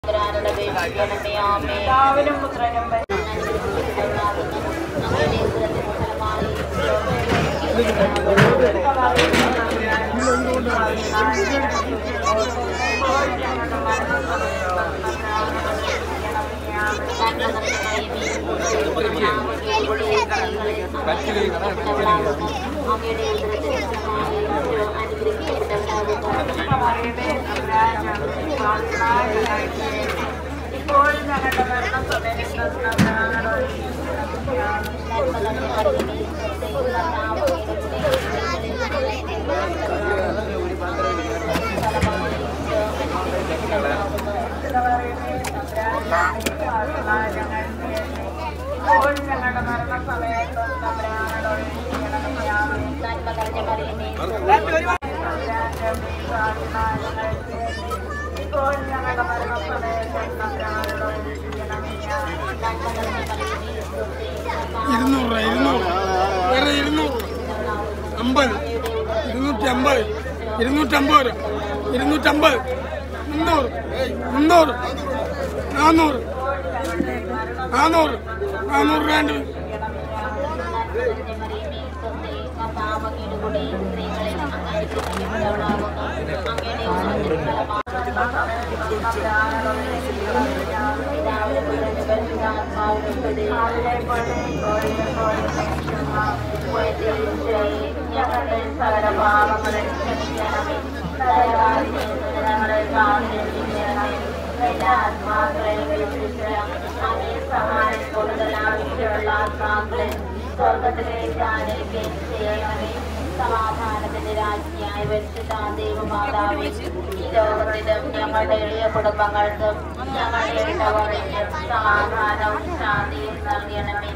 സമാധാനത്തിന്റെ രാജ്ഞിയായി പരിശുദ്ധ ദൈവമാതാവേ, ഈ ലോകത്തിലും ഞങ്ങളുടെ എളിയ കുടുംബങ്ങൾക്കും ഞങ്ങളുടെ ഇടവകയ്ക്കും സമാധാനവും ശാന്തിയും നൽകണമേ.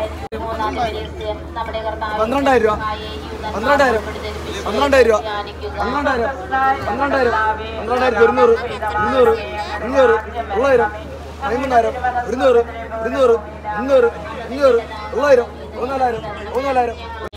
നമ്മുടെ കർത്താവ് 12,000 രൂപ 12,000 12,000 200 300 400 500 200 200 200 200 400 4,000 4,000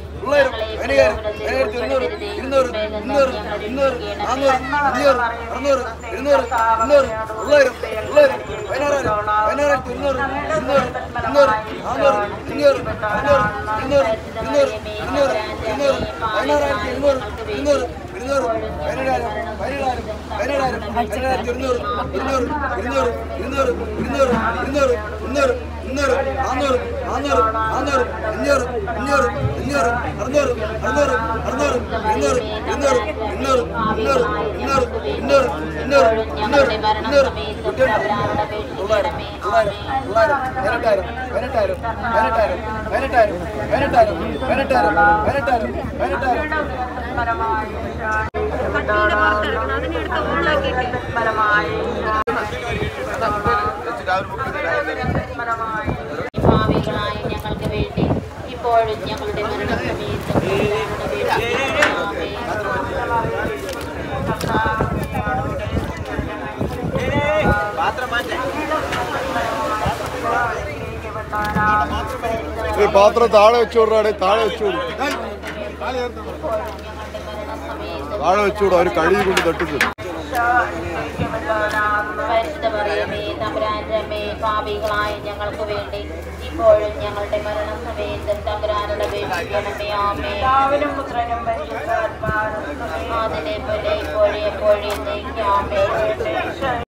ഭാവികളായ ഞങ്ങൾക്ക് വേണ്ടി ഇപ്പോഴും ഞങ്ങളുടെ പാത്രം താഴെ വെച്ചോടാടെ താഴെ വെച്ചോളൂ താഴെ വെച്ചോടും അവർ കഴി കൊണ്ട് തട്ടിച്ചു. ഭാവികളായ ഞങ്ങൾക്ക് വേണ്ടി ഇപ്പോഴും ഞങ്ങളുടെ മരണസമയത്തും തമ്പുരാനോട് അപേക്ഷിക്കണമേ. ആമേൻ. അതിനെ പോലെ ഇപ്പോഴും എപ്പോഴും